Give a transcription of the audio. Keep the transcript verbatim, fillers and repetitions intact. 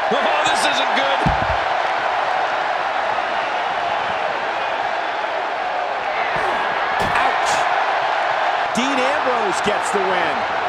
Oh, this isn't good. Ouch. Dean Ambrose gets the win.